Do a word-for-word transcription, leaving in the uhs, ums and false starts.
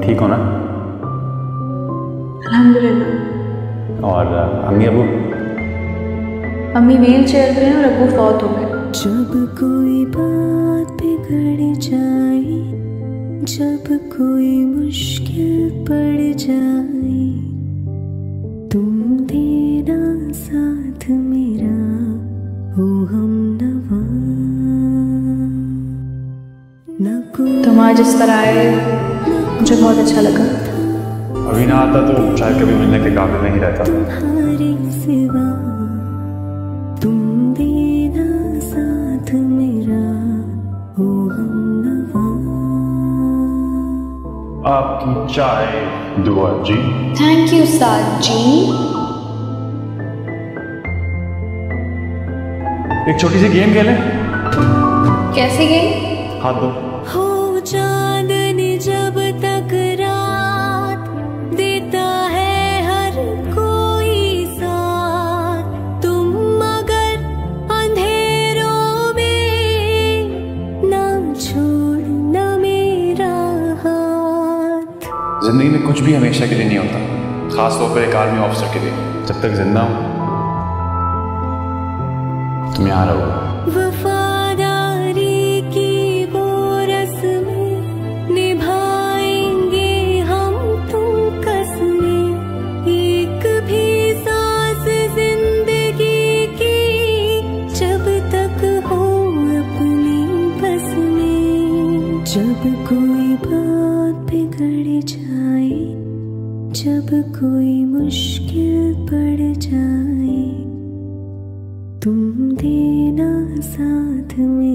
ठीक हो ना? अल्हम्दुलिल्लाह। और अम्मी अबू? अम्मी व्हील चेयर पे हैं और अबू फौत हो गए। जब कोई बात बिगड़ जाए, जब कोई मुश्किल पड़ जाए, तुम देना साथ मेरा हो हमनवा। तुम आज इस तरह आए मुझे बहुत अच्छा लगा। अभी ना आता तो शायद कभी मिलने के काबिल नहीं रहता। तुम्हारे सिवा तुम देना साथ मेरा हो हमनवा। आपकी चाय दुआ जी। थैंक यू साद जी। एक छोटी सी गेम खेलें? कैसी गेम? हाथ दो। हो चांदनी जब तक रात देता है हर कोई साथ, तुम मगर अंधेरों में ना छोड़ना मेरा हाथ। जिंदगी में कुछ भी हमेशा के लिए नहीं होता, खास तौर पर एक आर्मी ऑफिसर के लिए। जब तक जिंदा हूं तुम यहाँ रहो। वफादारी की वो रस्में निभाएंगे हम तुम कसमें, एक भी सांस जिंदगी की जब तक हो अपनी बस में। जब कोई बात बिगड़ जाए, जब कोई मुश्किल पड़ जाए, तुम देना साथ में।